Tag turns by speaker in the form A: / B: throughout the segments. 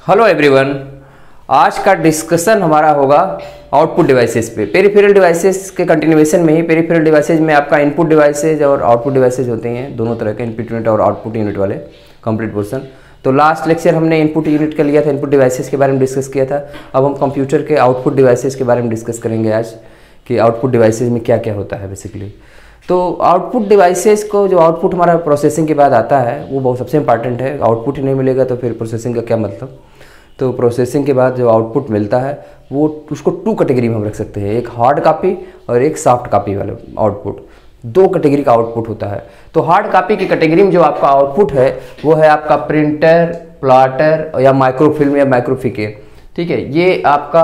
A: Hello everyone. आज का discussion हमारा होगा आउटपुट डिवाइसेस पे। पेरिफेरल डिवाइसेस के कंटिन्यूएशन में ही पेरिफेरल डिवाइसेस में आपका इनपुट डिवाइसेज और आउटपुट डिवाइसेज होते हैं, दोनों तरह के इनपुट यूनिट और आउटपुट यूनिट वाले कंप्लीट पोर्शन। तो लास्ट लेक्चर हमने इनपुट यूनिट का लिया था, इनपुट डिवाइसेस के बारे में डिस्कस किया था। अब हम कंप्यूटर के आउटपुट डिवाइसेस के बारे में डिस्कस करेंगे आज कि आउटपुट डिवाइसेस में क्या क्या होता है बेसिकली। तो आउटपुट डिवाइसेस को, जो आउटपुट हमारा प्रोसेसिंग के बाद आता है, वो बहुत सबसे इंपॉर्टेंट है। आउटपुट ही नहीं मिलेगा तो फिर प्रोसेसिंग का क्या मतलब। तो प्रोसेसिंग के बाद जो आउटपुट मिलता है वो उसको टू कैटेगरी में हम रख सकते हैं, एक हार्ड कॉपी और एक सॉफ्ट कॉपी वाला आउटपुट। दो कैटेगरी का आउटपुट होता है। तो हार्ड कॉपी की कैटेगरी में जो आपका आउटपुट है वो है आपका प्रिंटर, प्लॉटर या माइक्रोफिल्म या माइक्रोफिके। ठीक है, ये आपका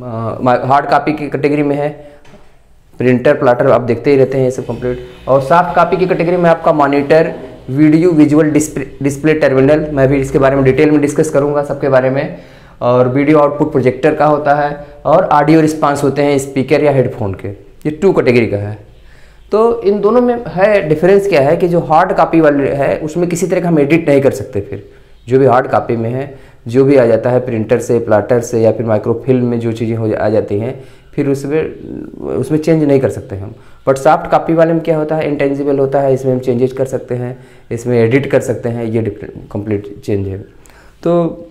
A: हार्ड कॉपी की कैटेगरी में है। प्रिंटर, प्लॉटर आप देखते ही रहते हैं ये सब कंप्लीट। और सॉफ्ट कॉपी की कैटेगरी में आपका monitor, video visual display terminal, मैं भी इसके बारे में डिटेल में डिस्कस करूंगा सबके बारे में। और वीडियो आउटपुट प्रोजेक्टर का होता है और ऑडियो रिस्पांस होते हैं स्पीकर या हेडफोन के। ये टू कैटेगरी का है। तो इन दोनों में है डिफरेंस क्या है कि जो हार्ड कॉपी वाले है उसमें किसी तरह का हम एडिट नहीं कर सकते। फिर जो भी हार्ड कॉपी में है, जो भी आ जाता है प्रिंटर से, प्लॉटर से या फिर माइक्रोफिल्म में जो चीज़ें आ जाती हैं, फिर उसमें चेंज नहीं कर सकते हम। बट सॉफ्ट कॉपी वाले में क्या होता है, इंटेंजिबल होता है, इसमें हम चेंजेस कर सकते हैं, इसमें एडिट कर सकते हैं। ये कंप्लीट चेंज है। तो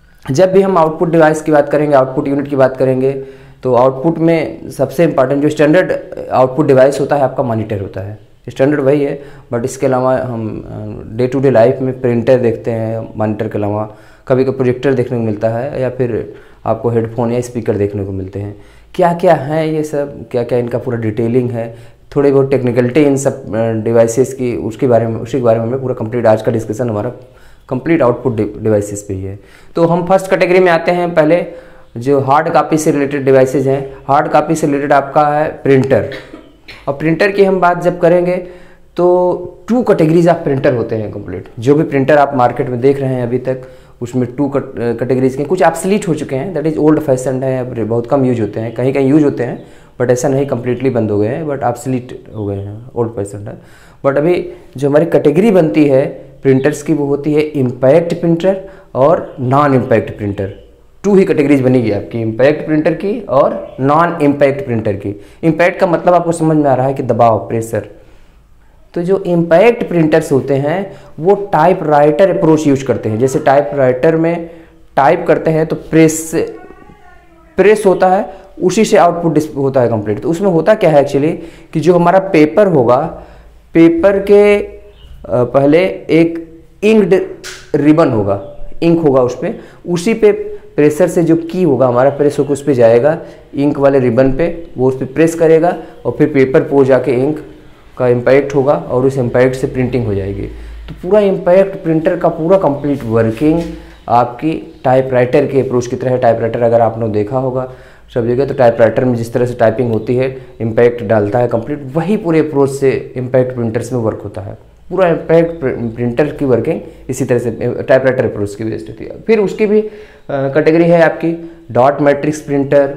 A: जब भी हम आउटपुट डिवाइस की बात करेंगे, आउटपुट यूनिट की बात करेंगे, तो आउटपुट में सबसे इंपॉर्टेंट जो स्टैंडर्ड आउटपुट डिवाइस होता है आपका मॉनिटर होता है। स्टैंडर्ड वही है, बट इसके अलावा हम डे टू डे लाइफ में प्रिंटर देखते हैं, मॉनिटर के अलावा कभी कभी प्रोजेक्टर देखने को मिलता है या फिर आपको हेडफोन या स्पीकर देखने को मिलते हैं। क्या क्या है ये सब, क्या क्या इनका पूरा डिटेलिंग है, थोड़ी बहुत टेक्निकलिटी इन सब डिवाइसेस की, उसी के बारे में मैं पूरा कंप्लीट आज का डिस्कशन हमारा कंप्लीट आउटपुट डिवाइसेस पे ही है। तो हम फर्स्ट कैटेगरी में आते हैं। पहले जो हार्ड कॉपी से रिलेटेड डिवाइसेज हैं, हार्ड कॉपी से रिलेटेड आपका है प्रिंटर। और प्रिंटर की हम बात जब करेंगे तो टू कैटेगरीज ऑफ प्रिंटर होते हैं कंप्लीट। जो भी प्रिंटर आप मार्केट में देख रहे हैं अभी तक, उसमें टू कैटेगरीज के कुछ ऑब्सोलीट हो चुके हैं, दैट इज ओल्ड फैशन है, बहुत कम यूज होते हैं, कहीं कहीं यूज होते हैं, बट ऐसा नहीं कंप्लीटली बंद हो गए हैं, बट ऑब्सोलीट हो गए हैं, ओल्ड फैशन है। बट अभी जो हमारी कैटेगरी बनती है प्रिंटर्स की, वो होती है इम्पैक्ट प्रिंटर और नॉन इम्पैक्ट प्रिंटर। टू ही कैटेगरीज बनेगी आपकी, इम्पैक्ट प्रिंटर की और नॉन इम्पैक्ट प्रिंटर की। इम्पैक्ट का मतलब आपको समझ में आ रहा है कि दबाव, प्रेशर। तो जो इम्पैक्ट प्रिंटर्स होते हैं वो टाइप राइटर अप्रोच यूज करते हैं। जैसे टाइप राइटर में टाइप करते हैं तो प्रेस होता है, उसी से आउटपुट होता है कंप्लीट। तो उसमें होता क्या है एक्चुअली कि जो हमारा पेपर होगा, पेपर के पहले एक इंक्ड रिबन होगा, इंक होगा उस पर, उसी पे प्रेशर से जो की होगा हमारा, प्रेस होकर उस पर जाएगा इंक वाले रिबन पे, वो उस पर प्रेस करेगा और फिर पेपर पे जाके इंक का इम्पैक्ट होगा और उस इम्पैक्ट से प्रिंटिंग हो जाएगी। तो पूरा इम्पैक्ट प्रिंटर का पूरा कंप्लीट वर्किंग आपकी टाइपराइटर के अप्रोच की तरह है। टाइपराइटर अगर आपने देखा होगा सब जगह, तो टाइपराइटर में जिस तरह से टाइपिंग होती है, इम्पैक्ट डालता है कंप्लीट, वही पूरे अप्रोच से इम्पैक्ट प्रिंटर्स में वर्क होता है। पूरा इम्पैक्ट प्रिंटर की वर्किंग इसी तरह से टाइपराइटर अप्रोच की बेस्ड होती है। फिर उसकी भी कैटेगरी है आपकी dot matrix printer,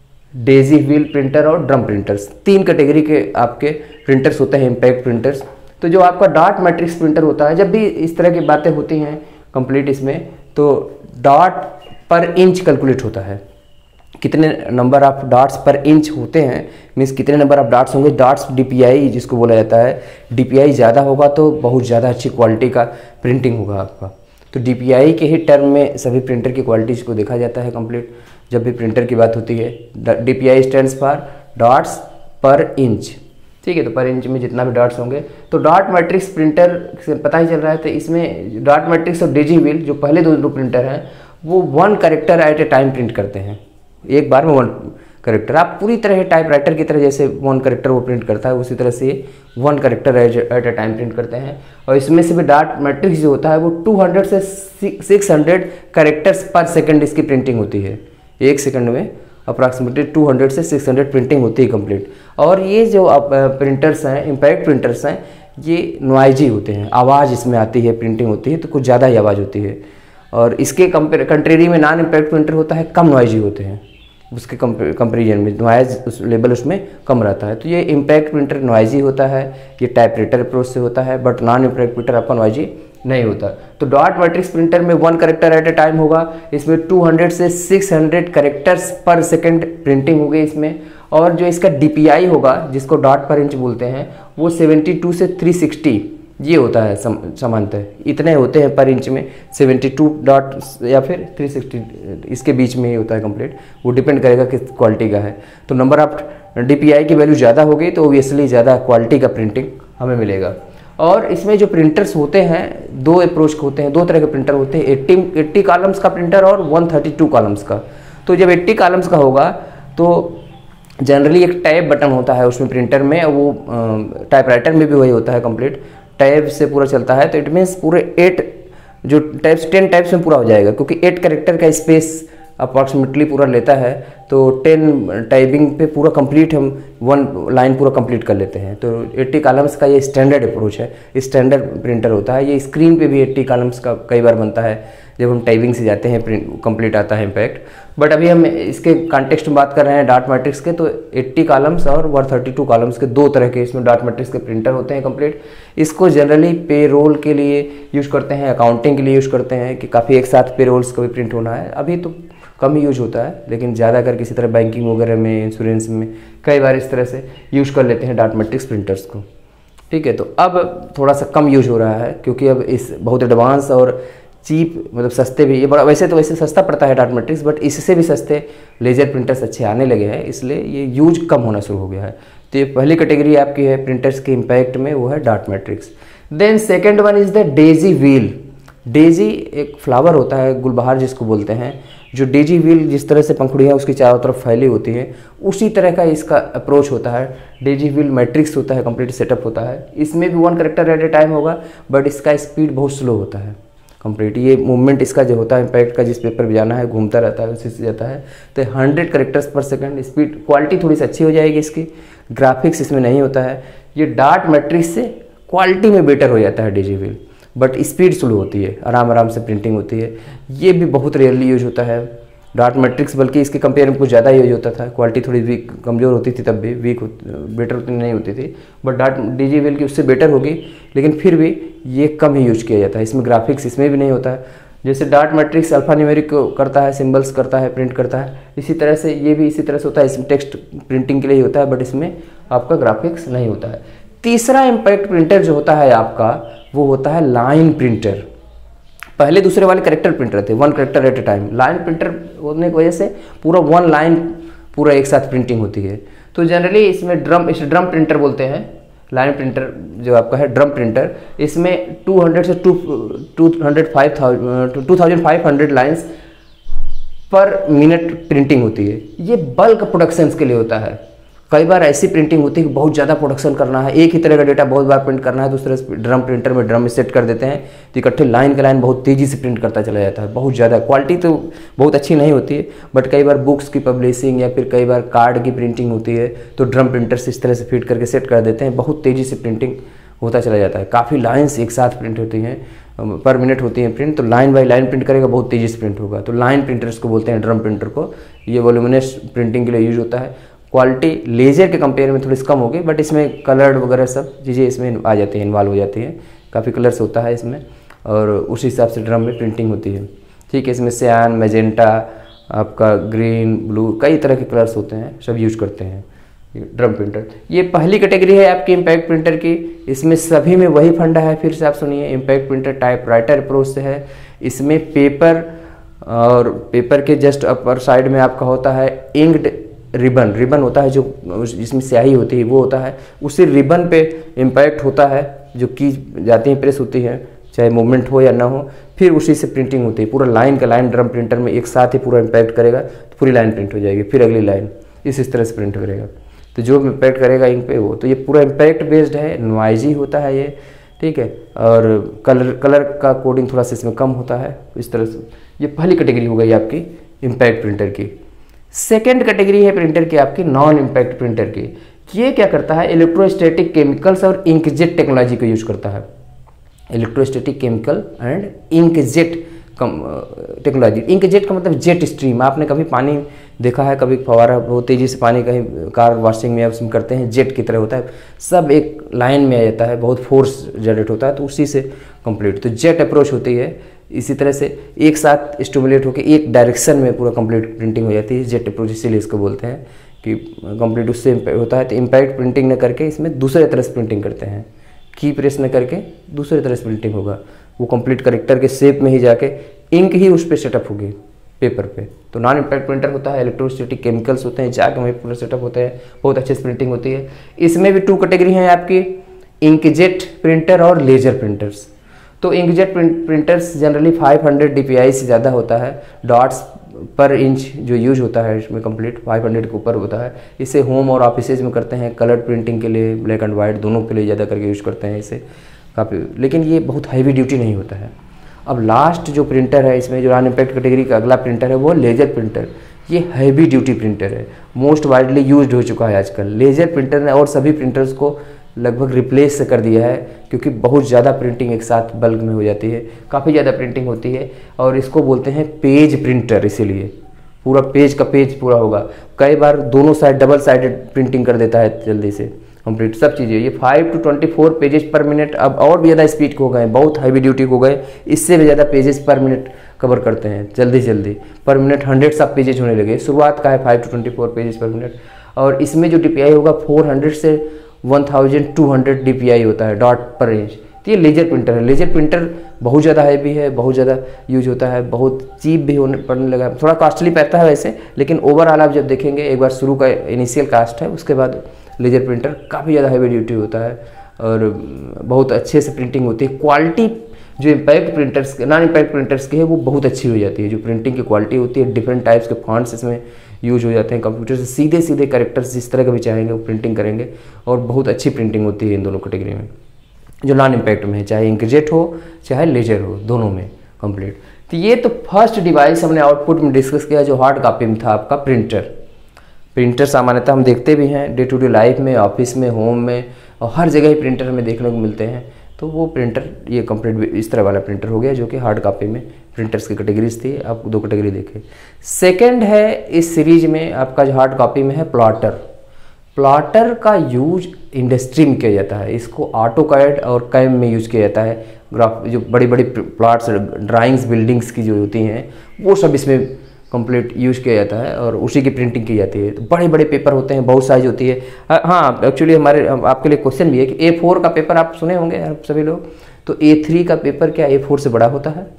A: daisy wheel printer और ड्रम प्रिंटर्स। तीन कैटेगरी के आपके प्रिंटर्स होते हैं इम्पैक्ट प्रिंटर्स। तो जो आपका डॉट मैट्रिक्स प्रिंटर होता है, जब भी इस तरह की बातें होती हैं कंप्लीट इसमें, तो डॉट पर इंच कैलकुलेट होता है। कितने number of dots per inch होते हैं, मीन्स कितने नंबर ऑफ डॉट्स होंगे। डॉट्स डीपीआई जिसको बोला जाता है, डीपीआई ज़्यादा होगा तो बहुत ज़्यादा अच्छी क्वालिटी का प्रिंटिंग होगा आपका। तो डीपीआई के ही टर्म में सभी प्रिंटर की क्वालिटीज़ को देखा जाता है कंप्लीट जब भी प्रिंटर की बात होती है। DPI stands for dots per inch. ठीक है, तो पर इंच में जितना भी डॉट्स होंगे। तो डॉट मैट्रिक्स प्रिंटर से पता ही चल रहा है। तो इसमें डॉट मैट्रिक्स और डेजी व्हील जो पहले दो प्रिंटर हैं, वो one character at a time print करते हैं, एक बार में वन कैरेक्टर। आप पूरी तरह टाइपराइटर की तरह जैसे वन कैरेक्टर वो प्रिंट करता है, उसी तरह से one character at a time print करते हैं। और इसमें से भी डॉट मैट्रिक्स जो होता है वो 200 से 600 कैरेक्टर्स पर सेकंड इसकी प्रिंटिंग होती है। एक सेकंड में अप्रॉक्सीमेटली 200 से 600 प्रिंटिंग होती है कंप्लीट। और ये जो प्रिंटर्स हैं, इम्पैक्ट प्रिंटर्स हैं, ये नॉइजी होते हैं, आवाज़ इसमें आती है, प्रिंटिंग होती है तो कुछ ज़्यादा ही आवाज़ होती है। और इसके कंट्रेरी में नॉन इम्पैक्ट प्रिंटर होता है, कम नॉइजी होते हैं, उसके कंपेरिजन में नॉइज लेवल उसमें कम रहता है। तो ये इम्पैक्ट प्रिंटर नॉइजी होता है, ये टाइपराइटर अप्रोच से होता है, बट नॉन इम्पैक्ट प्रिंटर आपका नॉइजी नहीं होता। तो डॉट मैट्रिक्स प्रिंटर में 1 करेक्टर एट ए टाइम होगा, इसमें 200 से 600 करेक्टर्स पर सेकंड प्रिंटिंग होगी इसमें। और जो इसका DPI होगा, जिसको डॉट पर इंच बोलते हैं, वो 72 से 360 ये होता है सामान्यतः, इतने होते हैं पर इंच में, 72 डॉट या फिर 360 इसके बीच में ही होता है कंप्लीट। वो डिपेंड करेगा किस क्वालिटी का है। तो नंबर ऑफ DPI की वैल्यू ज़्यादा होगी तो ओबियसली ज़्यादा क्वालिटी का प्रिंटिंग हमें मिलेगा। और इसमें जो प्रिंटर्स होते हैं, 2 अप्रोच के होते हैं, 2 तरह के प्रिंटर होते हैं, 80 कॉलम्स का प्रिंटर और 132 कॉलम्स का। तो जब 80 कॉलम्स का होगा तो जनरली एक टैब बटन होता है उसमें प्रिंटर में, वो टाइपराइटर में भी वही होता है कंप्लीट, टैब से पूरा चलता है। तो इट मीन्स पूरे 8 जो टैब्स 10 टैब्स में पूरा हो जाएगा, क्योंकि 8 कैरेक्टर का स्पेस अप्रॉक्सीमेटली पूरा लेता है। तो 10 टाइपिंग पे पूरा कंप्लीट हम 1 लाइन पूरा कंप्लीट कर लेते हैं। तो 80 कॉलम्स का ये स्टैंडर्ड अप्रोच है, स्टैंडर्ड प्रिंटर होता है। ये स्क्रीन पे भी 80 कॉलम्स का कई बार बनता है जब हम टाइपिंग से जाते हैं, प्रिंट कंप्लीट आता है इम्पैक्ट। बट अभी हम इसके कॉन्टेक्स्ट में बात कर रहे हैं डॉट मैट्रिक्स के, तो 80 कॉलम्स और 132 कॉलम्स के 2 तरह के इसमें डॉट मैट्रिक्स के प्रिंटर होते हैं कंप्लीट। इसको जनरली पे रोल के लिए यूज़ करते हैं, अकाउंटिंग के लिए यूज़ करते हैं कि काफ़ी एक साथ पे रोल्स का भी प्रिंट होना है। अभी तो कम ही यूज होता है, लेकिन ज़्यादा कर किसी तरह बैंकिंग वगैरह में, इंश्योरेंस में कई बार इस तरह से यूज कर लेते हैं डॉट मैट्रिक्स प्रिंटर्स को। ठीक है, तो अब थोड़ा सा कम यूज हो रहा है, क्योंकि अब इस बहुत एडवांस और चीप, मतलब सस्ते भी, ये बड़ा वैसे तो वैसे सस्ता पड़ता है डॉट मैट्रिक्स, बट इससे भी सस्ते लेजर प्रिंटर्स अच्छे आने लगे हैं, इसलिए ये यूज कम होना शुरू हो गया है। तो ये पहली कैटेगरी आपकी है प्रिंटर्स के इम्पैक्ट में, वो है dot matrix. Then second one is the daisy wheel. Daisy एक फ्लावर होता है, गुलबहार जिसको बोलते हैं। जो डेजी व्हील जिस तरह से पंखुड़ियाँ उसकी चारों तरफ फैली होती हैं, उसी तरह का इसका अप्रोच होता है। डेजी व्हील मैट्रिक्स होता है, कंप्लीट सेटअप होता है। इसमें भी 1 करेक्टर एट ए टाइम होगा, बट इसका स्पीड बहुत स्लो होता है कंप्लीट। ये मूवमेंट इसका जो होता है इम्पैक्ट का, जिस पेपर पर जाना है घूमता रहता है, उसी से जाता है। तो 100 करेक्टर्स पर सेकंड स्पीड। क्वालिटी थोड़ी सी अच्छी हो जाएगी इसकी, ग्राफिक्स इसमें नहीं होता है। ये डॉट मैट्रिक्स से क्वालिटी में बेटर हो जाता है daisy wheel, but speed slow होती है, आराम आराम से प्रिंटिंग होती है। ये भी बहुत रेयरली यूज होता है डॉट मैट्रिक्स, बल्कि इसके कंपेयर में कुछ ज़्यादा यूज होता था। क्वालिटी थोड़ी वीक, कमज़ोर होती थी, तब भी वीक बेटर उतनी नहीं होती थी, बट डॉट डेजी व्हील की उससे बेटर होगी, लेकिन फिर भी ये कम ही यूज किया जाता है। इसमें ग्राफिक्स इसमें भी नहीं होता है। जैसे डॉट मैट्रिक्स अल्फा न्यूमेरिक करता है, सिम्बल्स करता है, प्रिंट करता है, इसी तरह से ये भी इसी तरह से होता है। इसमें टेक्स्ट प्रिंटिंग के लिए ही होता है, बट इसमें आपका ग्राफिक्स नहीं होता है। तीसरा इम्पैक्ट प्रिंटर जो होता है आपका, वो होता है लाइन प्रिंटर। पहले दूसरे वाले करेक्टर प्रिंटर थे, 1 character at a time. Line printer होने की वजह से पूरा 1 लाइन पूरा एक साथ प्रिंटिंग होती है। तो जनरली इसमें इसे ड्रम प्रिंटर बोलते हैं। लाइन प्रिंटर जो आपका है ड्रम प्रिंटर, इसमें 200 से 2500 लाइन्स पर मिनट प्रिंटिंग होती है। ये बल्क प्रोडक्शंस के लिए होता है। कई बार ऐसी प्रिंटिंग होती है कि बहुत ज़्यादा प्रोडक्शन करना है, एक ही तरह का डेटा बहुत बार प्रिंट करना है, दूसरे ड्रम प्रिंटर में ड्रम में सेट कर देते हैं, तो इकट्ठे लाइन के लाइन बहुत तेज़ी से प्रिंट करता चला जाता है, बहुत ज़्यादा। क्वालिटी तो बहुत अच्छी नहीं होती है, बट कई बार बुक्स की पब्लिशिंग या फिर कई बार कार्ड की प्रिंटिंग होती है, तो ड्रम प्रिंटर से इस तरह से फिट करके सेट कर देते हैं, बहुत तेज़ी से प्रिंटिंग होता चला जाता है। काफ़ी लाइन्स एक साथ प्रिंट होती हैं, पर मिनट होती हैं प्रिंट, तो लाइन बाई लाइन प्रिंट करेगा, बहुत तेज़ी से प्रिंट होगा। तो लाइन प्रिंटर्स को बोलते हैं, ड्रम प्रिंटर को। ये वॉल्यूमिनस प्रिंटिंग के लिए यूज होता है। क्वालिटी लेजर के कंपेयर में थोड़ी सी कम होगी, बट इसमें कलर वगैरह सब चीज़ें इसमें आ जाती हैं, इन्वॉल्व हो जाती हैं। काफ़ी कलर्स होता है इसमें, और उस हिसाब से ड्रम में प्रिंटिंग होती है। ठीक है, इसमें सियान, मैजेंटा, आपका ग्रीन, ब्लू, कई तरह के कलर्स होते हैं, सब यूज करते हैं ड्रम प्रिंटर। ये पहली कैटेगरी है आपकी इम्पैक्ट प्रिंटर की। इसमें सभी में वही फंडा है, फिर से आप सुनिए। इम्पैक्ट प्रिंटर टाइपराइटर अप्रोच से है। इसमें पेपर और पेपर के जस्ट अपर साइड में आपका होता है इंक्ड रिबन होता है, जो जिसमें स्याही होती है वो होता है। उसी रिबन पे इम्पैक्ट होता है, जो की जाती है, प्रेस होती है, चाहे मूवमेंट हो या ना हो, फिर उसी से प्रिंटिंग होती है। पूरा लाइन का लाइन ड्रम प्रिंटर में एक साथ ही पूरा इम्पैक्ट करेगा, तो पूरी लाइन प्रिंट हो जाएगी, फिर अगली लाइन इस तरह से प्रिंट करेगा। तो जो इम्पैक्ट करेगा इंक पे वो, तो ये पूरा इम्पैक्ट बेस्ड है, नॉइजी होता है ये। ठीक है, और कलर का कोडिंग थोड़ा सा इसमें कम होता है, इस तरह से। ये पहली कैटेगरी हो गई आपकी इम्पैक्ट प्रिंटर की। सेकेंड कैटेगरी है प्रिंटर की आपकी नॉन इम्पैक्ट प्रिंटर की। ये क्या करता है, इलेक्ट्रोस्टैटिक केमिकल्स और इंकजेट टेक्नोलॉजी को यूज करता है। Electrostatic chemical and inkjet technology. Inkjet का मतलब जेट स्ट्रीम, आपने कभी पानी देखा है, कभी फवारा बहुत तेज़ी से पानी कहीं कार वॉशिंग में उसमें करते हैं, जेट की तरह होता है, सब एक लाइन में आ जाता है, बहुत फोर्स जनरेट होता है, तो उसी से कंप्लीट, तो जेट अप्रोच होती है। इसी तरह से एक साथ स्टिमुलेट होकर एक डायरेक्शन में पूरा कंप्लीट प्रिंटिंग हो जाती है, जेट अप्रोच इसीलिए इसको बोलते हैं कि कंप्लीट उससे होता है। तो इम्पैक्ट प्रिंटिंग न करके इसमें दूसरे तरह से प्रिंटिंग करते हैं, की प्रेस न करके दूसरे तरह से प्रिंटिंग होगा, वो कंप्लीट करेक्टर के शेप में ही जाके इंक ही उस पर सेटअप होगी पेपर पे। तो नॉन इम्पैक्ट प्रिंटर होता है, इलेक्ट्रोस्टैटिक केमिकल्स होते हैं, जाके वहीं पूरा सेटअप होते हैं, बहुत अच्छे से प्रिंटिंग होती है। इसमें भी 2 कैटेगरी हैं आपकी, इंकजेट प्रिंटर और लेजर प्रिंटर्स। तो इंकजेट प्रिंटर्स जनरली 500 DPI से ज़्यादा होता है, डॉट्स पर इंच जो यूज होता है इसमें कंप्लीट 500 के ऊपर होता है। इसे होम और ऑफिसेज में करते हैं, कलर प्रिंटिंग के लिए, ब्लैक एंड वाइट दोनों के लिए ज़्यादा करके यूज करते हैं इसे काफ़ी, लेकिन ये बहुत हैवी ड्यूटी नहीं होता है। अब लास्ट जो प्रिंटर है इसमें, जो नॉन इम्पैक्ट कैटेगरी का अगला प्रिंटर है वो लेजर प्रिंटर। ये हैवी ड्यूटी प्रिंटर है, मोस्ट वाइडली यूज्ड हो चुका है आजकल। लेजर प्रिंटर ने और सभी प्रिंटर्स को लगभग रिप्लेस कर दिया है, क्योंकि बहुत ज़्यादा प्रिंटिंग एक साथ बल्क में हो जाती है, काफ़ी ज़्यादा प्रिंटिंग होती है, और इसको बोलते हैं पेज प्रिंटर। इसीलिए पूरा पेज का पेज पूरा होगा, कई बार दोनों साइड डबल साइडेड प्रिंटिंग कर देता है जल्दी से कंप्लीट सब चीज़ें। ये 5 to 24 पेजेस पर मिनट, अब और भी ज़्यादा स्पीड हो गए, बहुत हैवी ड्यूटी हो गए, इससे भी ज़्यादा पेजेस पर मिनट कवर करते हैं जल्दी जल्दी, पर मिनट 100 ऑफ पेजेस होने लगे। शुरुआत का है 5 to 24 पेजेस पर मिनट, और इसमें जो DPI होगा 400 से 1200 DPI होता है डॉट पर इंच। तो ये लेजर प्रिंटर है। लेजर प्रिंटर बहुत ज़्यादा हैवी है, बहुत ज़्यादा यूज होता है, बहुत चीप भी होने पड़ने लगा, थोड़ा कॉस्टली पड़ता है वैसे, लेकिन ओवरऑल आप जब देखेंगे, एक बार शुरू का इनिशियल कास्ट है, उसके बाद लेजर प्रिंटर काफ़ी ज़्यादा हैवी ड्यूटी होता है और बहुत अच्छे से प्रिंटिंग होती है। क्वालिटी जो impact printers, non impact printers की है, वो बहुत अच्छी हो जाती है। जो प्रिंटिंग की क्वालिटी होती है, डिफरेंट टाइप्स के फॉन्ट्स इसमें यूज हो जाते हैं, कंप्यूटर से सीधे सीधे कैरेक्टर्स जिस तरह का भी चाहेंगे वो प्रिंटिंग करेंगे, और बहुत अच्छी प्रिंटिंग होती है इन दोनों कैटेगरी में, जो नॉन इम्पैक्ट में है, चाहे इंकजेट हो चाहे लेजर हो, दोनों में कंप्लीट। तो ये तो फर्स्ट डिवाइस हमने आउटपुट में डिस्कस किया, जो हार्ड कॉपी में था आपका प्रिंटर। प्रिंटर सामान्यतः हम देखते भी हैं डे टू डे लाइफ में, ऑफिस में, होम में, और हर जगह ही प्रिंटर हमें देखने को मिलते हैं। तो वो प्रिंटर, ये कंप्लीट इस तरह वाला प्रिंटर हो गया, जो कि हार्ड कॉपी में प्रिंटर्स की कैटेगरीज थी। आप 2 कैटेगरी देखें। सेकंड है इस सीरीज में आपका जो हार्ड कॉपी में है प्लॉटर। प्लॉटर का यूज इंडस्ट्री में किया जाता है, इसको ऑटोकैड और कैम में यूज किया जाता है। ग्राफ जो बड़ी बड़ी प्लॉट्स, ड्राइंग्स, बिल्डिंग्स की जो होती हैं, वो सब इसमें कंप्लीट यूज किया जाता है और उसी की प्रिंटिंग की जाती है। तो बड़े बड़े पेपर होते हैं, बहुत साइज होती है। हाँ, एक्चुअली हमारे आपके लिए क्वेश्चन भी है कि A4 का पेपर आप सुने होंगे आप सभी लोग, तो A3 का पेपर क्या A4 से बड़ा होता है?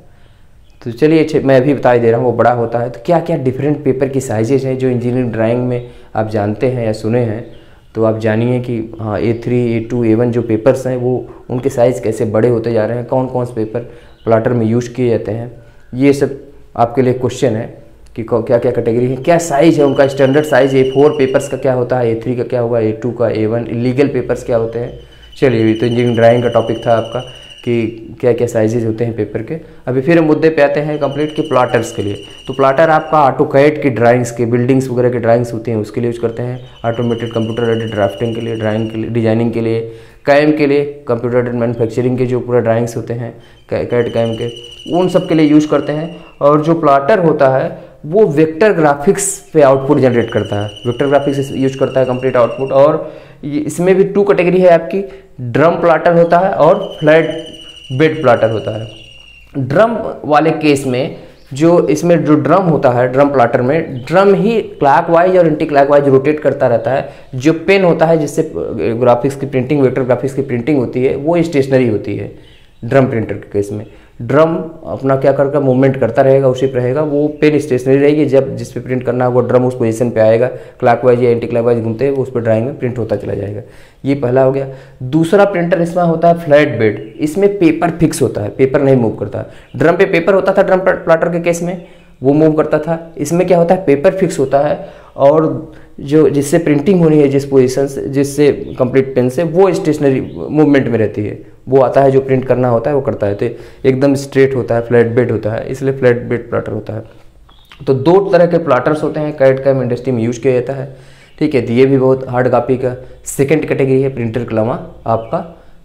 A: तो चलिए मैं अभी बता ही दे रहा हूँ, वो बड़ा होता है। तो क्या क्या डिफरेंट पेपर की साइजेज हैं जो इंजीनियरिंग ड्राइंग में आप जानते हैं या सुने हैं, तो आप जानिए कि हाँ A3, A2, A1 जो पेपर्स हैं वो उनके साइज़ कैसे बड़े होते जा रहे हैं, कौन कौन से पेपर प्लॉटर में यूज किए जाते हैं। ये सब आपके लिए क्वेश्चन है कि क्या क्या कैटेगरी है, क्या साइज़ है उनका, स्टैंडर्ड साइज़ A4 पेपर्स का क्या होता है, A3 का क्या होगा, A2 का, A1 लीगल पेपर्स क्या होते हैं। चलिए, ये तो इंजीनियरिंग ड्राइंग का टॉपिक था आपका कि क्या क्या साइजेज होते हैं पेपर के। अभी फिर हम मुद्दे पे आते हैं कंप्लीट कि प्लॉटर्स के लिए। तो प्लॉटर आपका ऑटोकैड की ड्राइंग्स के, बिल्डिंग्स वगैरह की ड्राइंग्स होती हैं उसके लिए यूज करते हैं। ऑटोमेटेड कंप्यूटर एडेड ड्राफ्टिंग के लिए, ड्राइंग के लिए, डिजाइनिंग के लिए। कैम के लिए, कंप्यूटर एडेड मैन्युफैक्चरिंग के जो पूरा ड्राइंग्स होते हैं कैड कैम के, उन सब के लिए यूज करते हैं। और जो प्लॉटर होता है वो वेक्टर ग्राफिक्स पे आउटपुट जनरेट करता है, वेक्टर ग्राफिक्स यूज करता है कंप्लीट आउटपुट। और इसमें भी 2 कैटेगरी है आपकी, ड्रम प्लॉटर होता है और फ्लैट बेड प्लॉटर होता है। ड्रम वाले केस में जो इसमें जो ड्रम होता है, ड्रम प्लॉटर में ड्रम ही क्लॉकवाइज और एंटी क्लॉकवाइज रोटेट करता रहता है। जो पेन होता है जिससे ग्राफिक्स की प्रिंटिंग, वेक्टर ग्राफिक्स की प्रिंटिंग होती है, वो स्टेशनरी होती है ड्रम प्रिंटर के केस में। ड्रम अपना क्या करके मूवमेंट करता रहेगा, उसी पर रहेगा, वो पेन स्टेशनरी रहेगी। जब जिस पे प्रिंट करना है वो ड्रम उस पोजीशन पे आएगा, क्लॉकवाइज या एंटी क्लॉकवाइज घूमते हैं, वो उस पर ड्राइंग में प्रिंट होता चला जाएगा। ये पहला हो गया। दूसरा प्रिंटर इसमें होता है फ्लैट बेड। इसमें पेपर फिक्स होता है, पेपर नहीं मूव करता। ड्रम पे पेपर होता था, ड्रम प्लॉटर के केस में वो मूव करता था। इसमें क्या होता है, पेपर फिक्स होता है और जो जिससे प्रिंटिंग होनी है, जिस पोजीशन से, जिससे कंप्लीट पेन से, वो स्टेशनरी मूवमेंट में रहती है। वो आता है, जो प्रिंट करना होता है वो करता है। तो एकदम स्ट्रेट होता है, फ्लैट बेड होता है, इसलिए फ्लैट बेड प्लॉटर होता है। तो 2 तरह के प्लॉटर्स होते हैं, कैड कैम इंडस्ट्री में यूज किया जाता है। ठीक है, तो ये भी बहुत हार्ड कॉपी का सेकंड कैटेगरी है प्रिंटर के अलावा आपका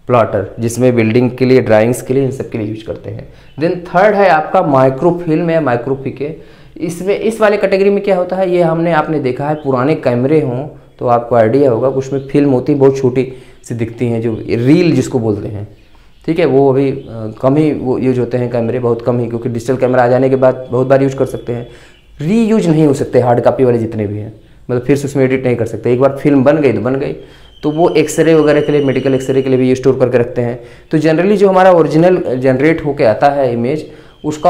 A: प्लॉटर, जिसमें बिल्डिंग के लिए, ड्राइंग्स के लिए, इन सब के लिए यूज करते हैं। देन थर्ड है आपका माइक्रोफिल्म या माइक्रोफिके। इसमें इस वाले कैटेगरी में क्या होता है, ये आपने देखा है पुराने कैमरे हों तो आपको आइडिया होगा, उसमें फिल्म होती है बहुत छोटी सी दिखती हैं, जो रील जिसको बोलते हैं, ठीक है। वो अभी कम ही वो यूज होते हैं कैमरे, बहुत कम ही, क्योंकि डिजिटल कैमरा आ जाने के बाद बहुत बार यूज कर सकते हैं, री यूज नहीं हो सकते हार्ड कॉपी वाले जितने भी हैं, मतलब फिर से उसमें एडिट नहीं कर सकते। एक बार फिल्म बन गई तो बन गई, तो वो एक्सरे वगैरह के लिए, मेडिकल एक्सरे के लिए भी ये स्टोर करके रखते हैं। तो जनरली जो हमारा ओरिजिनल जनरेट होके आता है इमेज, उसका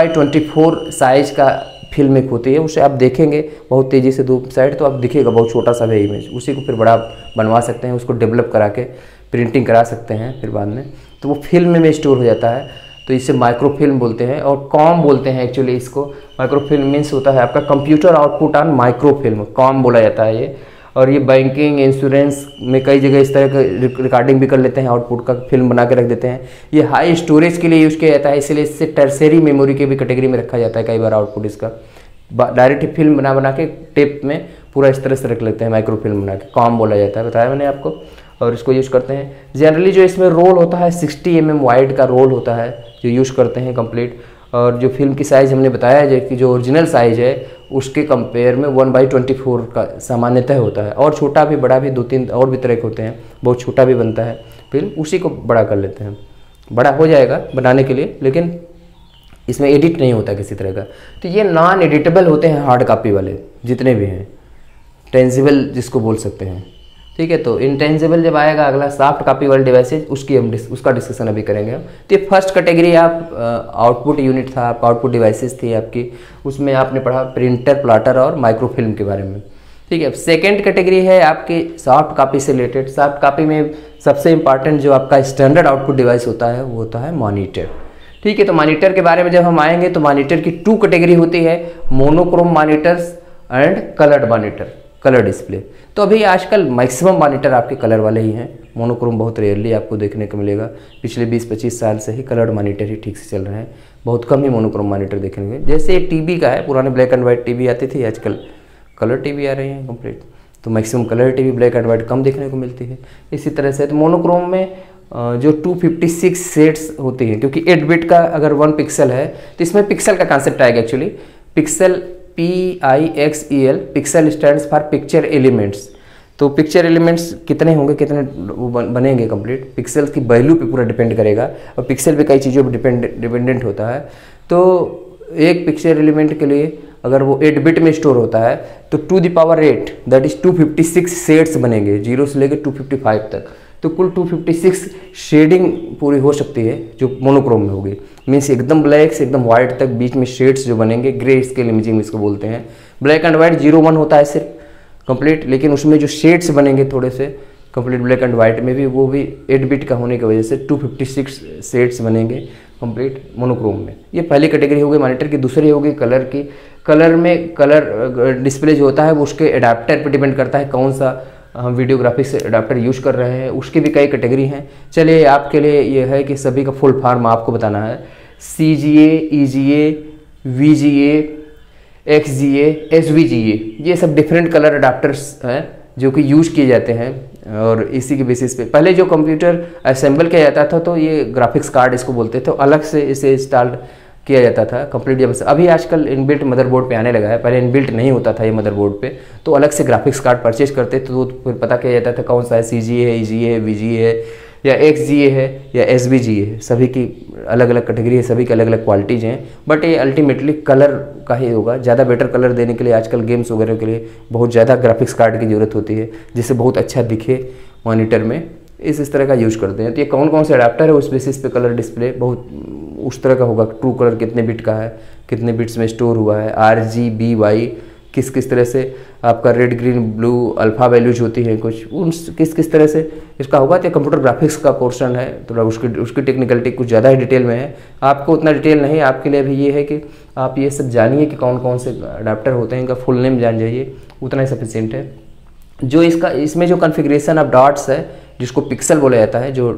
A: 1/24 साइज का फिल्म एक होती है, उसे आप देखेंगे बहुत तेज़ी से दो साइड तो आप दिखेगा बहुत छोटा सा है इमेज, उसी को फिर बड़ा बनवा सकते हैं, उसको डेवलप करा के प्रिंटिंग करा सकते हैं फिर बाद में, तो वो फिल्म में स्टोर हो जाता है। तो इसे माइक्रोफिल्म बोलते हैं और कॉम बोलते हैं एक्चुअली इसको। माइक्रोफिल्म मीन्स होता है आपका computer output on microfilm, COM बोला जाता है ये। और ये बैंकिंग, इंश्योरेंस में कई जगह इस तरह का रिकॉर्डिंग भी कर लेते हैं, आउटपुट का फिल्म बना के रख देते हैं। ये हाई स्टोरेज के लिए यूज़ किया जाता है, इसलिए इससे टर्सरी मेमोरी के भी कैटेगरी में रखा जाता है कई बार आउटपुट इसका। डायरेक्ट फिल्म बना के टेप में पूरा इस तरह से रख लेते हैं, माइक्रोफिल्म बना के, कॉम बोला जाता है, बताया मैंने आपको। और इसको यूज़ करते हैं जनरली, जो इसमें रोल होता है 60 mm वाइड का रोल होता है जो यूज़ करते हैं कंप्लीट। और जो फिल्म की साइज़ हमने बताया है कि जो ओरिजिनल साइज़ है उसके कंपेयर में 1/24 का सामान्यतः होता है, और छोटा भी बड़ा भी 2-3 और भी तरह के होते हैं, बहुत छोटा भी बनता है फिल्म, उसी को बड़ा कर लेते हैं, बड़ा हो जाएगा बनाने के लिए, लेकिन इसमें एडिट नहीं होता किसी तरह का। तो ये नॉन एडिटेबल होते हैं हार्ड कॉपी वाले जितने भी हैं, टेंजिबल जिसको बोल सकते हैं, ठीक है। तो इंटेंजिबल जब आएगा अगला सॉफ्ट कॉपी वाले डिवाइसेज, उसका डिस्कशन अभी करेंगे हम। तो ये फर्स्ट कैटेगरी आप आउटपुट यूनिट था, आपका आउटपुट डिवाइसेज थी आपकी, उसमें आपने पढ़ा प्रिंटर, प्लॉटर और माइक्रोफिल्म के बारे में, ठीक है। सेकेंड कैटेगरी है आपकी सॉफ्ट कॉपी से रिलेटेड। सॉफ्ट कॉपी में सबसे इंपॉर्टेंट जो आपका स्टैंडर्ड आउटपुट डिवाइस होता है वो होता है मॉनिटर, ठीक है। तो मॉनिटर के बारे में जब हम आएंगे तो मॉनिटर की 2 कैटेगरी होती है, monochrome monitors and coloured monitor, colour display. तो अभी आजकल मैक्सिमम मॉनिटर आपके कलर वाले ही हैं, मोनोक्रोम बहुत रेयरली आपको देखने को मिलेगा। पिछले 20-25 साल से ही कलर्ड मॉनिटर ही ठीक से चल रहे हैं, बहुत कम ही मोनोक्रोम मॉनिटर देखेंगे। जैसे टीवी का है, पुराने ब्लैक एंड वाइट टीवी आती थी, आजकल कलर टीवी आ रही हैं कंप्लीट, तो maximum colour TV, black and white कम देखने को मिलती है। इसी तरह से तो मोनोक्रोम में जो 256 शेड्स होती हैं, क्योंकि 8 बिट का अगर 1 पिक्सल है तो इसमें पिक्सल का कॉन्सेप्ट आएगा actually. Pixel PIXEL, pixel stands for picture elements. तो पिक्चर एलिमेंट्स कितने होंगे, कितने बनेंगे कंप्लीट, पिक्सल की वैल्यू पे पूरा डिपेंड करेगा, और पिक्सल पे कई चीज़ों पर डिपेंडेंट होता है। तो एक पिक्चर एलिमेंट के लिए अगर वो 8 बिट में स्टोर होता है तो 2⁸ दैट इज 256 शेड्स बनेंगे, 0 से लेकर 255 तक। तो कुल 256 शेडिंग पूरी हो सकती है जो मोनोक्रोम में होगी, मीन्स एकदम ब्लैक से एकदम वाइट तक बीच में शेड्स जो बनेंगे, ग्रे स्केल इमेजिंग इसको बोलते हैं। ब्लैक एंड वाइट 0-1 होता है सिर्फ कंप्लीट, लेकिन उसमें जो शेड्स बनेंगे थोड़े से कंप्लीट ब्लैक एंड वाइट में भी, वो भी 8 बिट का होने की वजह से 256 शेड्स बनेंगे कंप्लीट मोनोक्रोम में। ये पहली कैटेगरी हो गई मॉनिटर की। दूसरी होगी कलर की। कलर में कलर डिस्प्ले जो होता है वो उसके एडाप्टर पर डिपेंड करता है, कौन सा हम वीडियोग्राफिक्स एडाप्टर यूज कर रहे हैं, उसकी भी कई कैटेगरी हैं। चलिए आपके लिए ये है कि सभी का फुल फॉर्म आपको बताना है। CGA, EGA, VGA, XGA, SVGA, ये सब डिफरेंट कलर एडाप्टर्स हैं जो कि यूज किए जाते हैं। और इसी के बेसिस पे पहले जो कंप्यूटर असेंबल किया जाता था तो ये ग्राफिक्स कार्ड इसको बोलते थे, अलग से इसे इंस्टॉल किया जाता था कंप्लीट। जब अभी आजकल इनबिल्ट मदरबोर्ड पे आने लगा है, पहले इनबिल्ट नहीं होता था ये मदरबोर्ड पे, तो अलग से ग्राफिक्स कार्ड परचेज करते थे, तो फिर पता किया जाता था कौन सा है, CGA है, EGA है, VGA है या XGA है या SVGA है। सभी की अलग अलग कैटेगरी है, सभी की अलग अलग क्वालिटीज़ हैं, बट ये अल्टीमेटली कलर का ही होगा। ज़्यादा बेटर कलर देने के लिए आजकल गेम्स वगैरह के लिए बहुत ज़्यादा ग्राफिक्स कार्ड की ज़रूरत होती है, जिससे बहुत अच्छा दिखे मॉनिटर में, इस तरह का यूज करते हैं। तो ये कौन कौन से अडाप्टर है उस बेसिस पे कलर डिस्प्ले बहुत उस तरह का होगा। ट्रू कलर कितने बिट का है, कितने बिट्स में स्टोर हुआ है, RGBY किस किस तरह से आपका red green blue alpha values होती है कुछ, उन किस किस तरह से इसका होगा। तो कंप्यूटर ग्राफिक्स का पोर्शन है, थोड़ा उसकी टेक्निकलिटी कुछ ज़्यादा ही डिटेल में है, आपको उतना डिटेल नहीं। आपके लिए अभी ये है कि आप ये सब जानिए कि कौन कौन से अडाप्टर होते हैं, इनका फुल नेम जान जाइए, उतना ही सफिशिएंट है। जो इसमें जो कॉन्फ़िगरेशन ऑफ डॉट्स है, जिसको पिक्सल बोला जाता है, जो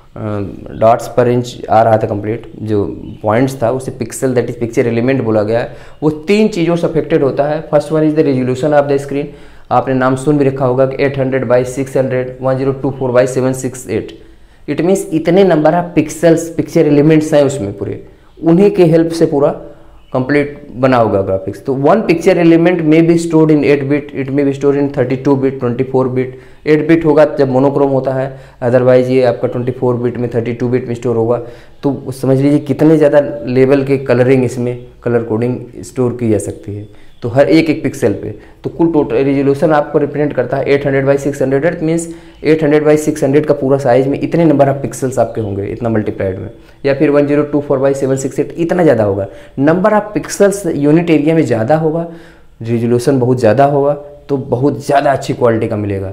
A: डॉट्स पर इंच आ रहा था कंप्लीट, जो पॉइंट्स था उसे pixel that is picture element बोला गया है। वो 3 चीज़ों से अफेक्टेड होता है। First one is the resolution of the screen, आपने नाम सुन भी रखा होगा कि 800 by 600 1024 by 768, इट मीन्स इतने number of pixels, picture elements हैं उसमें पूरे, उन्हीं के हेल्प से पूरा कंप्लीट बना होगा ग्राफिक्स। तो वन पिक्चर एलिमेंट में be stored in 8 bit, it may be stored in 32 bit, 24 bit. 8 bit होगा जब मोनोक्रोम होता है, अदरवाइज ये आपका 24 बिट में, 32 बिट में स्टोर होगा। तो समझ लीजिए कितने ज़्यादा लेवल के कलरिंग इसमें, कलर कोडिंग स्टोर की जा सकती है, तो हर एक एक पिक्सल पे। तो कुल टोटल रेजोल्यूशन आपको रिप्रेजेंट करता है 800x600, मीन्स 800x600 का पूरा साइज में इतने नंबर ऑफ पिक्सल्स आपके होंगे, इतना मल्टीप्लाइड में, या फिर 1024x768, इतना ज़्यादा होगा। Number of pixels unit area में ज़्यादा होगा, रेजोल्यूशन बहुत ज़्यादा होगा, तो बहुत ज़्यादा अच्छी क्वालिटी का मिलेगा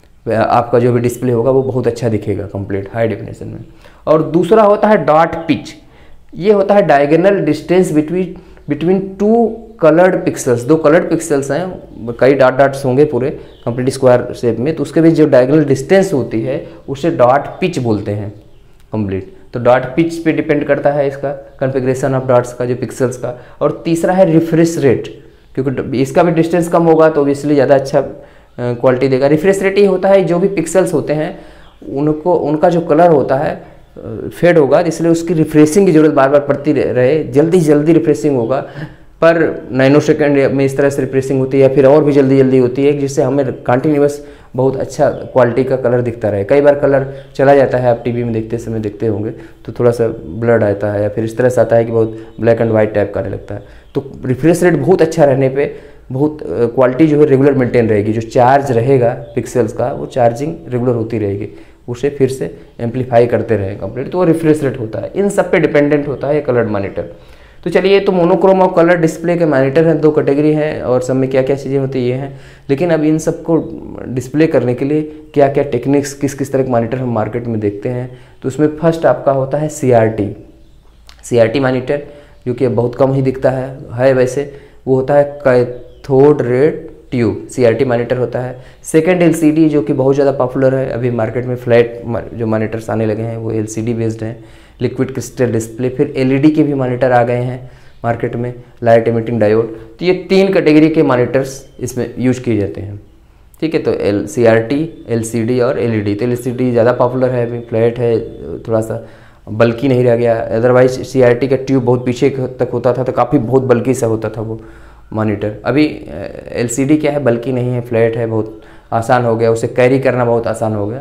A: आपका जो भी डिस्प्ले होगा, वो बहुत अच्छा दिखेगा कंप्लीट हाई डेफिनेशन में। और दूसरा होता है डॉट पिच, ये होता है diagonal distance between two coloured pixels. दो कलर्ड पिक्सल्स हैं, कई डॉट डॉट्स होंगे पूरे कंप्लीट स्क्वायर शेप में, तो उसके बीच जो डायगोनल डिस्टेंस होती है उसे डॉट पिच बोलते हैं कंप्लीट। तो डॉट पिच पे डिपेंड करता है इसका कॉन्फ़िगरेशन ऑफ डॉट्स का, जो पिक्सल्स का। और तीसरा है रिफ्रेश रेट, क्योंकि इसका भी डिस्टेंस कम होगा तो ऑब्वियसली ज़्यादा अच्छा क्वालिटी देगा। रिफ्रेश रेट ये होता है जो भी पिक्सल्स होते हैं उनका जो कलर होता है फेड होगा, इसलिए उसकी रिफ्रेशिंग की जरूरत बार बार पड़ती रहे, जल्दी जल्दी रिफ्रेशिंग होगा, पर नैनो सेकेंड में इस तरह से रिफ्रेशिंग होती है, या फिर और भी जल्दी जल्दी होती है, जिससे हमें कंटिन्यूअस बहुत अच्छा क्वालिटी का कलर दिखता रहे। कई बार कलर चला जाता है, आप टीवी में देखते समय देखते होंगे, तो थोड़ा सा ब्लड आता है या फिर इस तरह से आता है कि बहुत ब्लैक एंड वाइट टाइप का लगता है। तो रिफ्रेश रेट बहुत अच्छा रहने पे बहुत क्वालिटी जो है रेगुलर मेंटेन रहेगी, जो चार्ज रहेगा पिक्सल्स का वो चार्जिंग रेगुलर होती रहेगी, उसे फिर से एम्पलीफाई करते रहे कंप्लीट, तो वो रिफ्रेश रेट होता है। इन सब पे डिपेंडेंट होता है ये कलर्ड मॉनिटर। तो चलिए, तो मोनोक्रोम और कलर डिस्प्ले के मॉनिटर हैं, दो कैटेगरी हैं, और सब में क्या क्या चीज़ें होती है ये हैं। लेकिन अब इन सबको डिस्प्ले करने के लिए क्या क्या टेक्निक्स, किस किस तरह के मॉनिटर हम मार्केट में देखते हैं, तो उसमें फर्स्ट आपका होता है CRT मॉनिटर, जो कि बहुत कम ही दिखता है वैसे, वो होता है cathode ray tube, CRT monitor होता है। सेकंड LCD, जो कि बहुत ज़्यादा पॉपुलर है, अभी मार्केट में फ्लैट जो मॉनिटर्स आने लगे हैं वो LCD बेस्ड हैं, लिक्विड क्रिस्टल डिस्प्ले। फिर LED के भी मॉनिटर आ गए हैं मार्केट में, लाइट एमिटिंग डायोड। तो ये 3 कैटेगरी के मॉनिटर्स इसमें यूज किए जाते हैं, ठीक है। तो CRT, LCD और LED। तो LCD ज़्यादा पॉपुलर है, अभी फ्लैट है, थोड़ा सा बल्कि नहीं रह गया। अदरवाइज CRT का ट्यूब बहुत पीछे तक होता था, तो काफ़ी बहुत बल्कि सा होता था वो मॉनिटर। अभी LCD क्या है, बल्कि नहीं है, फ्लैट है, बहुत आसान हो गया, उसे कैरी करना बहुत आसान हो गया,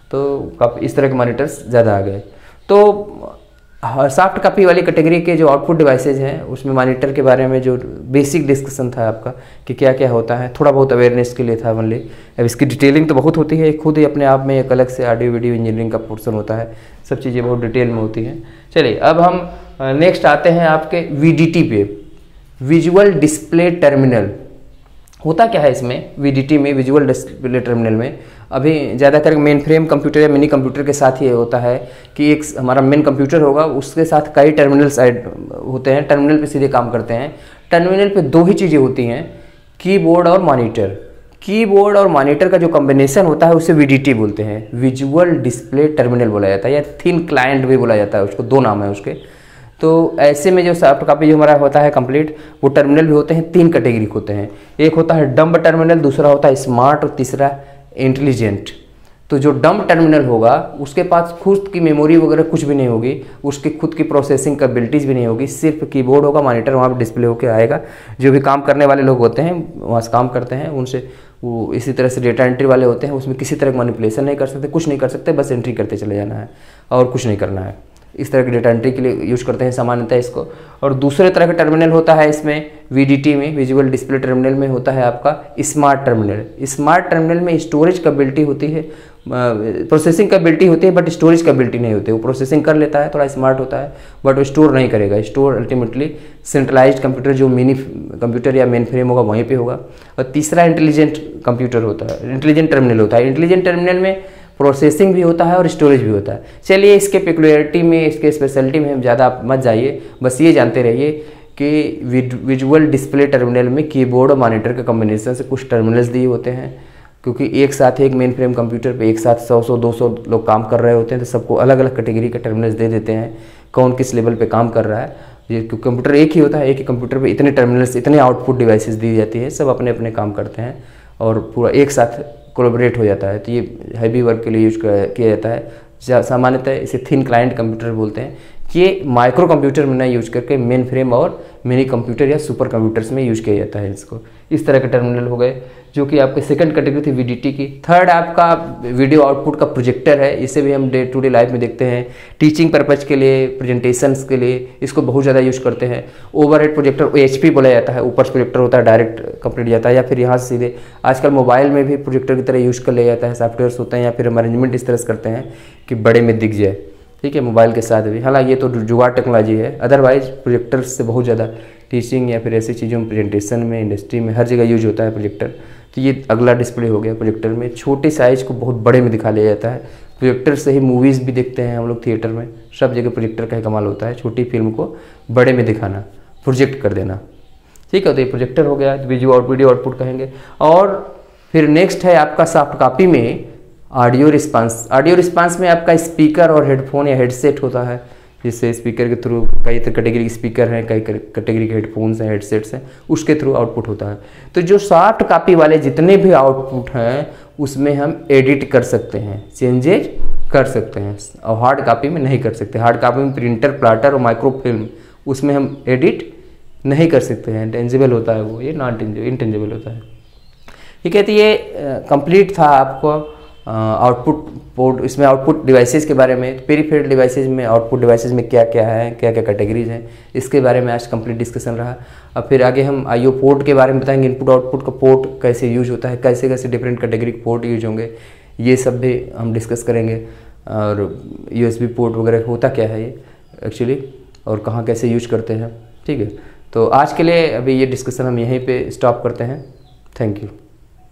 A: तो इस तरह के मॉनिटर्स ज़्यादा आ गए। तो सॉफ्ट कॉपी वाली कैटेगरी के जो आउटपुट डिवाइसेज हैं, उसमें मॉनिटर के बारे में जो बेसिक डिस्कशन था आपका कि क्या क्या होता है, थोड़ा बहुत अवेयरनेस के लिए था ओनली। अब इसकी डिटेलिंग तो बहुत होती है, खुद ही अपने आप में एक अलग से ऑडियो वीडियो इंजीनियरिंग का पोर्शन होता है, सब चीज़ें बहुत डिटेल में होती हैं। चलिए, अब हम नेक्स्ट आते हैं आपके VDT पे, विजुअल डिस्प्ले टर्मिनल। होता क्या है इसमें VDT में, विजुअल डिस्प्ले टर्मिनल में, अभी ज़्यादातर मेन फ्रेम कंप्यूटर या मिनी कंप्यूटर के साथ ये होता है कि एक हमारा मेन कंप्यूटर होगा, उसके साथ कई टर्मिनल साइड होते हैं, टर्मिनल पे सीधे काम करते हैं। टर्मिनल पे 2 ही चीज़ें होती हैं, कीबोर्ड और मॉनिटर। कीबोर्ड और मॉनिटर का जो कॉम्बिनेशन होता है उसे VDT बोलते हैं, विजुअल डिस्प्ले टर्मिनल बोला जाता है, या थिन क्लाइंट भी बोला जाता है उसको, 2 नाम है उसके। तो ऐसे में जो सॉफ्ट कॉपी जो हमारा होता है कंप्लीट, वो टर्मिनल भी होते हैं, 3 कैटेगरी के होते हैं। एक होता है डम्ब टर्मिनल, दूसरा होता है स्मार्ट, और तीसरा इंटेलिजेंट। तो जो डम्ब टर्मिनल होगा उसके पास खुद की मेमोरी वगैरह कुछ भी नहीं होगी, उसकी खुद की प्रोसेसिंग कैपेबिलिटीज़ भी नहीं होगी, सिर्फ कीबोर्ड होगा, मॉनिटर वहाँ पर डिस्प्ले होकर आएगा। जो भी काम करने वाले लोग होते हैं वहाँ से काम करते हैं, उनसे वो इसी तरह से डेटा एंट्री वाले होते हैं, उसमें किसी तरह की मैनिपुलेशन नहीं कर सकते, कुछ नहीं कर सकते, बस एंट्री करते चले जाना है और कुछ नहीं करना है। इस तरह के डेटा एंट्री के लिए यूज करते हैं सामान्यतः इसको। और दूसरे तरह का टर्मिनल होता है इसमें VDT में, विजुअल डिस्प्ले टर्मिनल में होता है आपका स्मार्ट टर्मिनल। स्मार्ट टर्मिनल में स्टोरेज कैपेबिलिटी होती है, प्रोसेसिंग कैपेबिलिटी होती है, बट स्टोरेज कैपेबिलिटी नहीं होती है। वो प्रोसेसिंग कर लेता है, थोड़ा स्मार्ट होता है, बट वो स्टोर नहीं करेगा। स्टोर अल्टीमेटली सेंट्रलाइज्ड कंप्यूटर जो मिनी कंप्यूटर या मेन फ्रेम होगा वहीं पे होगा। और तीसरा इंटेलिजेंट कंप्यूटर होता है, इंटेलिजेंट टर्मिनल होता है। इंटेलिजेंट टर्मिनल में प्रोसेसिंग भी होता है और स्टोरेज भी होता है। चलिए, इसके पेक्युलरिटी में, इसके स्पेशलिटी में हम ज़्यादा मत जाइए, बस ये जानते रहिए कि विजुअल डिस्प्ले टर्मिनल में कीबोर्ड और मॉनिटर के कॉम्बिनेशन से कुछ टर्मिनल्स दिए होते हैं, क्योंकि एक साथ एक मेन फ्रेम कंप्यूटर पे एक साथ 100-200 लोग काम कर रहे होते हैं, तो सबको अलग अलग कैटेगरी के टर्मिनल्स दे देते हैं, कौन किस लेवल पे काम कर रहा है। ये कंप्यूटर एक ही होता है, एक ही कंप्यूटर पे इतने टर्मिनल्स, इतने आउटपुट डिवाइसेस दी जाती है, सब अपने अपने काम करते हैं और पूरा एक साथ कोलैबोरेट हो जाता है। तो ये हैवी वर्क के लिए यूज किया जाता है, सामान्यतः इसे थिन क्लाइंट कंप्यूटर बोलते हैं। ये माइक्रो कंप्यूटर में ना यूज करके मेन फ्रेम और मिनी कंप्यूटर या सुपर कंप्यूटर्स में यूज किया जाता है इसको। इस तरह के टर्मिनल हो गए, जो कि आपके सेकंड कैटेगरी थी वीडीटी की। थर्ड आपका वीडियो आउटपुट का प्रोजेक्टर है। इसे भी हम डे टू डे लाइफ में देखते हैं, टीचिंग पर्पज के लिए, प्रेजेंटेशंस के लिए इसको बहुत ज़्यादा यूज करते हैं। ओवरहेड प्रोजेक्टर एचपी बोला जाता है, ऊपर से प्रोजेक्टर होता है, डायरेक्ट कंप्लीट जाता है, या फिर यहाँ से सीधे आजकल मोबाइल में भी प्रोजेक्टर की तरह यूज कर लिया जाता है, सॉफ्टवेयर्स होते हैं, या फिर हम अरेंजमेंट इस तरह से करते हैं कि बड़े में दिख जाए, ठीक है, मोबाइल के साथ भी। हालांकि ये तो जुगाड़ टेक्नोलॉजी है, अदरवाइज प्रोजेक्टर से बहुत ज़्यादा टीचिंग या फिर ऐसी चीज़ों में, प्रेजेंटेशन में, इंडस्ट्री में हर जगह यूज होता है प्रोजेक्टर। तो ये अगला डिस्प्ले हो गया। प्रोजेक्टर में छोटे साइज़ को बहुत बड़े में दिखा लिया जाता है। प्रोजेक्टर से ही मूवीज़ भी देखते हैं हम लोग थिएटर में, सब जगह प्रोजेक्टर का ही कमाल होता है, छोटी फिल्म को बड़े में दिखाना, प्रोजेक्ट कर देना, ठीक है। तो ये प्रोजेक्टर हो गया, वीडियो आउटपुट कहेंगे। और फिर नेक्स्ट है आपका सॉफ्ट कॉपी में ऑडियो रिस्पांस। ऑडियो रिस्पांस में आपका स्पीकर और हेडफोन या हेडसेट होता है, जिससे स्पीकर के थ्रू, कई कैटेगरी के स्पीकर हैं, कई कैटेगरी के हेडफोन्स हैं, हेडसेट्स हैं, उसके थ्रू आउटपुट होता है। तो जो सॉफ्ट कॉपी वाले जितने भी आउटपुट हैं उसमें हम एडिट कर सकते हैं, चेंजेज कर सकते हैं, और हार्ड कॉपी में नहीं कर सकते। हार्ड कॉपी में प्रिंटर, प्लाटर और माइक्रोफिल्म, उसमें हम एडिट नहीं कर सकते हैं, टेंजिबल होता है वो, ये नॉन इंटेंजिबल होता है, ठीक है। तो ये कंप्लीट था आपको आउटपुट पोर्ट, इसमें आउटपुट डिवाइसेस के बारे में, पेरिफेरल डिवाइसेस में, आउटपुट डिवाइसेस में क्या क्या है, क्या क्या कैटेगरीज हैं, इसके बारे में आज कंप्लीट डिस्कशन रहा। अब फिर आगे हम आईओ पोर्ट के बारे में बताएंगे, इनपुट आउटपुट का पोर्ट कैसे यूज होता है, कैसे कैसे डिफरेंट कैटेगरी के पोर्ट यूज होंगे, ये सब भी हम डिस्कस करेंगे। और यूएसबी पोर्ट वगैरह होता क्या है ये एक्चुअली, और कहाँ कैसे यूज करते हैं, ठीक है। तो आज के लिए अभी ये डिस्कशन हम यहीं पे स्टॉप करते हैं। Thank you.